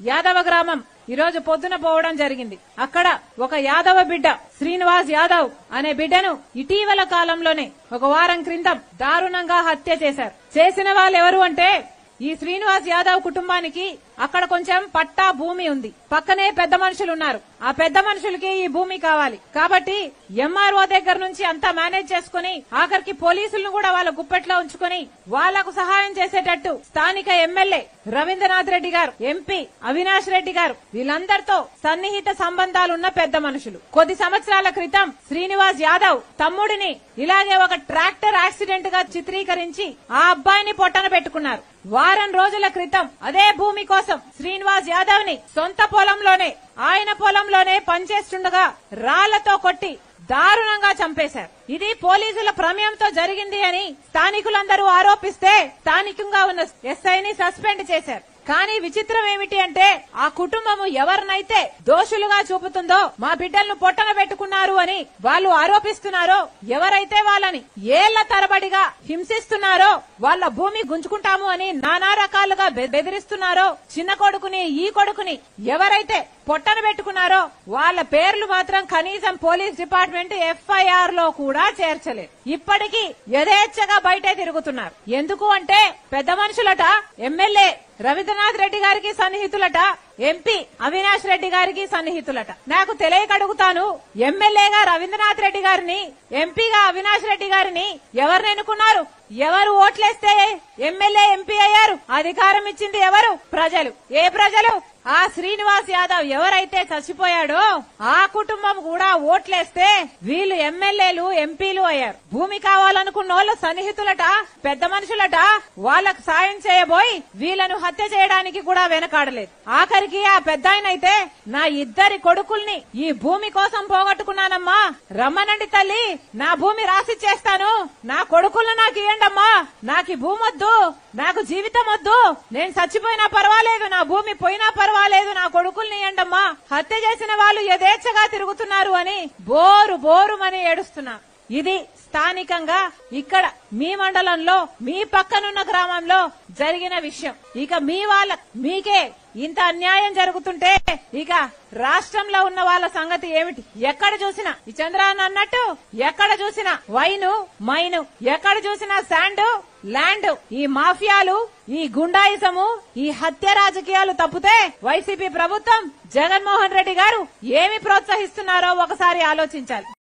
యాదవ గ్రామం ఈ రోజు పొద్దున పోవడం జరిగింది. అక్కడ ఒక యాదవ బిడ్డ శ్రీనివాస్ యాదవ్ అనే బిడ్డను ఇటీవల కాలంలోనే ఒక వారం క్రితం దారుణంగా హత్య చేశారు. చేసిన వాళ్ళు ఎవరు అంటే ఈ శ్రీనివాస్ యాదవ్ కుటుంబానికి అక్కడ కొంచెం పట్టా భూమి ఉంది. పక్కనే పెద్ద మనుషులు ఉన్నారు. ఆ పెద్ద మనుషులకి ఈ భూమి కావాలి కాబట్టి ఎంఆర్ఓ దగ్గర నుంచి అంతా మేనేజ్ చేసుకుని ఆఖరికి పోలీసులను కూడా వాళ్ళ గుప్పెట్లో ఉంచుకుని వాళ్లకు సహాయం చేసేటట్టు స్థానిక ఎమ్మెల్యే రవీంద్రనాథ్ రెడ్డి గారు, ఎంపీ అవినాష్ రెడ్డి గారు వీళ్ళందరితో సన్నిహిత సంబంధాలున్న పెద్ద మనుషులు. కొద్ది సంవత్సరాల క్రితం శ్రీనివాస్ యాదవ్ తమ్ముడిని ఇలాగే ఒక ట్రాక్టర్ యాక్సిడెంట్ గా చిత్రీకరించి ఆ అబ్బాయిని పొట్టన పెట్టుకున్నారు. వారం రోజుల క్రితం అదే భూమి కోసం శ్రీనివాస్ యాదవ్ ని సొంత పొలంలోనే ఆయన పొలంలోనే పనిచేస్తుండగా రాళ్లతో కొట్టి దారుణంగా చంపేశారు. ఇది పోలీసుల ప్రమేయంతో జరిగింది అని స్థానికులందరూ ఆరోపిస్తే స్థానికంగా ఉన్న ఎస్ఐని సస్పెండ్ చేశారు. కానీ విచిత్రం ఏమిటి అంటే ఆ కుటుంబము ఎవరినైతే దోషులుగా చూపుతుందో మా బిడ్డలను పొట్టన పెట్టుకున్నారు అని వాళ్ళు ఆరోపిస్తున్నారో, ఎవరైతే వాళ్ళని ఏళ్ల తరబడిగా హింసిస్తున్నారో, వాళ్ళ భూమి గుంజుకుంటాము అని నానా రకాలుగా బెదిరిస్తున్నారో, చిన్న కొడుకుని ఈ కొడుకుని ఎవరైతే పొట్టన పెట్టుకున్నారో వాళ్ళ పేర్లు మాత్రం కనీసం పోలీస్ డిపార్ట్మెంట్ ఎఫ్ఐఆర్ లో కూడా చేర్చలేదు. ఇప్పటికీ యథేచ్ఛగా బయటే తిరుగుతున్నారు. ఎందుకు అంటే పెద్ద మనుషులట ఎమ్మెల్యే రవీంద్రనాథ్ రెడ్డి గారికి సన్నిహితులట, ఎంపీ అవినాష్ రెడ్డి గారికి సన్నిహితులట. నాకు తెలియక అడుగుతాను, ఎమ్మెల్యేగా రవీంద్రనాథ్ రెడ్డి గారిని, ఎంపీగా అవినాష్ రెడ్డి గారిని ఎవరిని ఎన్నుకున్నారు? ఎవరు ఓట్లేస్తే ఎమ్మెల్యే ఎంపీ అయ్యారు? అధికారం ఇచ్చింది ఎవరు? ప్రజలు. ఏ ప్రజలు? ఆ శ్రీనివాస్ యాదవ్ ఎవరైతే చచ్చిపోయాడో ఆ కుటుంబం కూడా ఓట్లేస్తే వీళ్ళు ఎమ్మెల్యేలు ఎంపీలు అయ్యారు. భూమి కావాలనుకున్న వాళ్ళు సన్నిహితులట, పెద్ద మనుషులట. వాళ్లకు సాయం చేయబోయి వీళ్లను హత్య చేయడానికి కూడా వెనకాడలేదు. ఆఖరికి ఆ పెద్దాయనైతే నా ఇద్దరి కొడుకుల్ని ఈ భూమి కోసం పోగొట్టుకున్నానమ్మా, రమ్మనండి తల్లి, నా భూమి రాసిచ్చేస్తాను, నా కొడుకులను నాకు ఇయ్యండమ్మా, నాకు ఈ భూమి వద్దు, నాకు జీవితం వద్దు, నేను చచ్చిపోయినా పర్వాలేదు, నా భూమి పోయినా పర్వాలేదు, నా కొడుకుల్ని ఇయ్యండమ్మా, హత్య చేసిన వాళ్ళు యథేచ్ఛగా తిరుగుతున్నారు అని బోరు బోరుమని ఏడుస్తున్నా. ఇది స్థానికంగా ఇక్కడ మీ మండలంలో మీ పక్కనున్న గ్రామంలో జరిగిన విషయం. ఇక మీ మీకే ఇంత అన్యాయం జరుగుతుంటే ఇక రాష్ట్రంలో ఉన్న వాళ్ళ సంగతి ఏమిటి? ఎక్కడ చూసినా ఈ చంద్రబాబు అన్నట్టు ఎక్కడ చూసినా వైను మైను, ఎక్కడ చూసినా శాండ్ ల్యాండ్, ఈ మాఫియాలు, ఈ గుండాయిజము, ఈ హత్య రాజకీయాలు తప్పితే వైసీపీ ప్రభుత్వం జగన్మోహన్ రెడ్డి గారు ఏమి ప్రోత్సహిస్తున్నారో ఒకసారి ఆలోచించాలి.